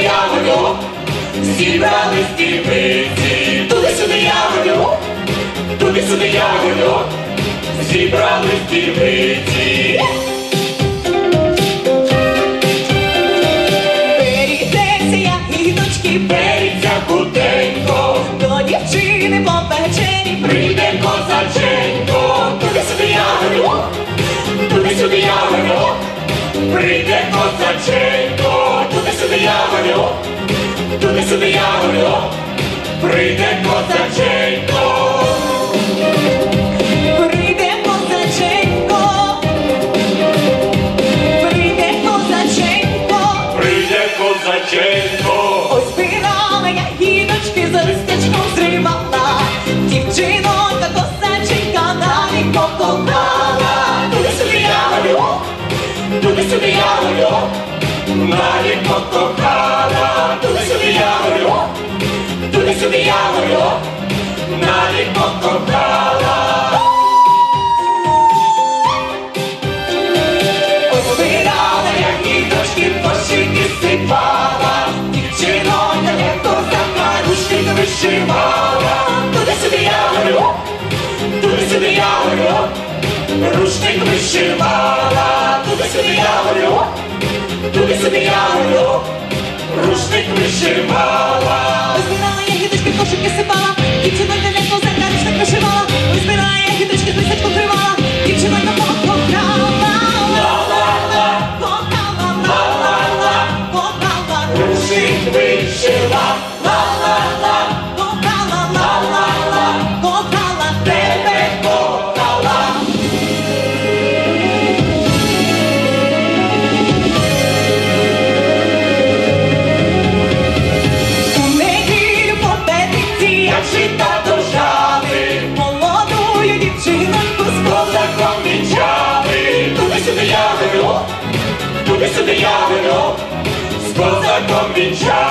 я гоню, зібрали стільниці. Туди-сюди я гоню, туди-сюди я гоню, зібрали стільниці. Перейдеться я, гіточки, Беріться худенько, до дівчини по вечері прийде козаченько. Туди-сюди я гоню, туди-сюди я гоню, прийде козаченько. Туди-сюди я гоню, туди-сюди я гоню, прийде козаченько. Прийде козаченько, прийде козаченько. Прийде козаченько. Ой, збирала я гіточки, за листячком зривала. Дівчинонька козаченька далі покохала. Туди-сюди я гоню, туди-сюди я гоню, навіть покохала. Туди-сюди я гоню, туди-сюди я гоню, навіть покохала. Ой, збирала я гіточки, по щиті сипала. Дівчинонька як козака рушник вишивала. Туди-сюди я гоню, туди-сюди я гоню, рушник вишивала. Туди-сюди я гоню, туди-сюди я гоню, рушник вишивала. Ой, збирала я гіточки, кошики сипала. Дівчинонька як козака рушник вишивала. Ой, збирала я гіточки, з листячком тривала. Дівчинонька покохала. Ла-ла-ла, Кохала, ла-ла-ла, кохала. рушник вишила. Ла-ла-ла, Кохала, ла-ла-ла, кохала тебе. кохала. У неділю по п'ятниці Як жита до жаби, молодую дівчиноньку з козаком вінчали. Туди-сюди я гоню, туди-сюди я гоню, з козаком вінчали.